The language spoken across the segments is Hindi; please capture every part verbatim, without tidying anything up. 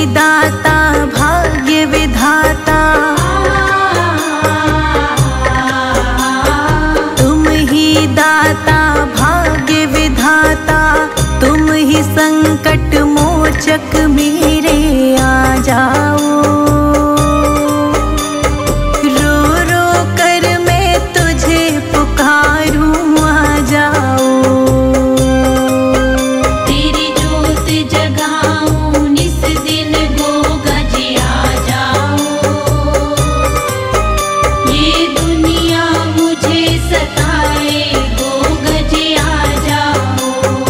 दाता भाग्य विधाता, तुम ही दाता भाग्य विधाता, तुम ही संकट मोचक मेरे आ जाओ। रो रो कर मैं तुझे पुकारूं, आ जाओ। तेरी जोत जगाऊं निस दिन गोगा जी आ जाओ। ये दुनिया मुझे सताए गोगा जी आ जाओ।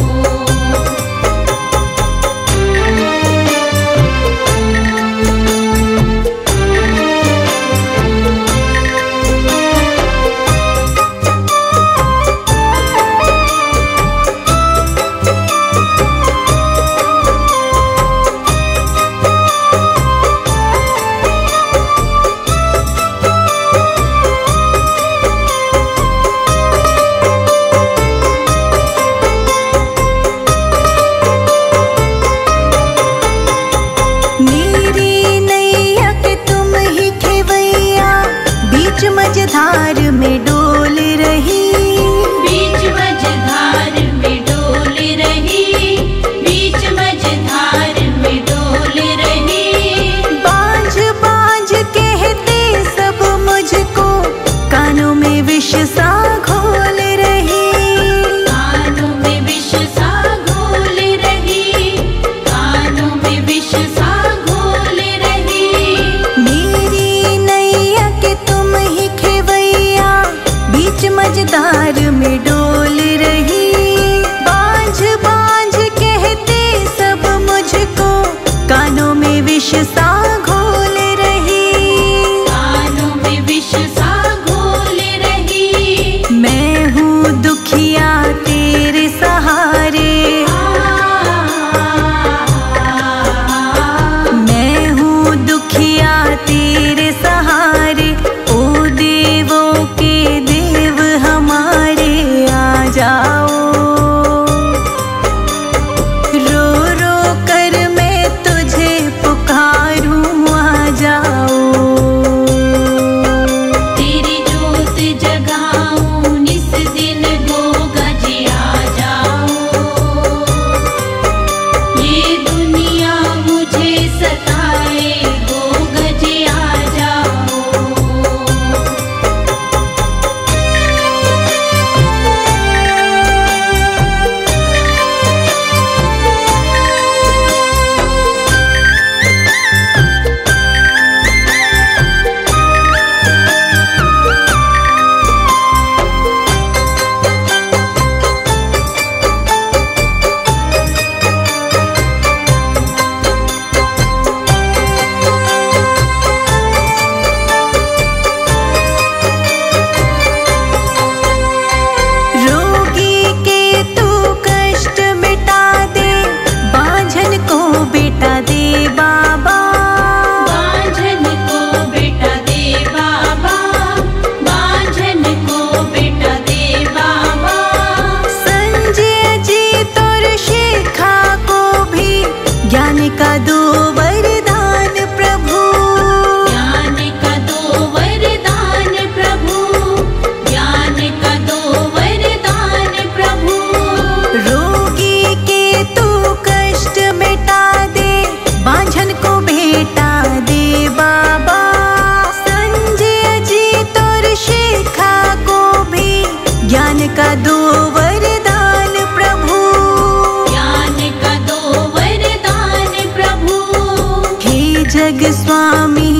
मेरी नैया के तुम ही खेवैया, बीच मझधार में डोल रही। बीच मझधार में डोल रही, बीच मझधार में डोल रही। बांझ बांझ कहते सब मुझको, कानों में विष सा घोल रही। कानों में विष सा घोल रही, कानों में विष सा घोल रही। मेरी नैया के तुम ही खेवैया, बीच मझधार में डोल रही। बांझ बांझ कहते सब मुझको, कानों में विष सा घोल रही। कानों में विष सा घोल रही। मैं हूँ दुखिया तेरे सहारे, मैं हूँ दुखिया तेरे सहारे। ओ देवों के देव हमारे आ जाओ। रो रो कर मैं तुझे पुकारूं, आ जाओ। तेरी जोत जगाऊं निस दिन गोगा जी आ जाओ। ये दुनिया मुझे सताए गोगा जी आ जाओ। रोगी के तू कष्ट मिटा दे, बांझन को बेटा दे बाबा। बांझन को बेटा दे बाबा, बांझन को बेटा दे बाबा। संजय जी तोर शिखा को भी ज्ञान का दो वरदान प्रभु। ज्ञान का दो वरदान प्रभु, ज्ञान का दो वरदान प्रभु। रोगी के तू कष्ट मिटा दे, बांझन को बेटा दे बाबा। संजय जी तोर शिखा को भी ज्ञान का दो वरदान प्रभु। ज्ञान का दो वरदान प्रभु। हे जग स्वामी